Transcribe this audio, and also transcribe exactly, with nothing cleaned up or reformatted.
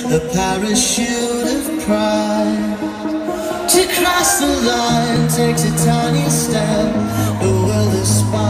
a parachute of pride. To cross the line takes a tiny step, but will the spark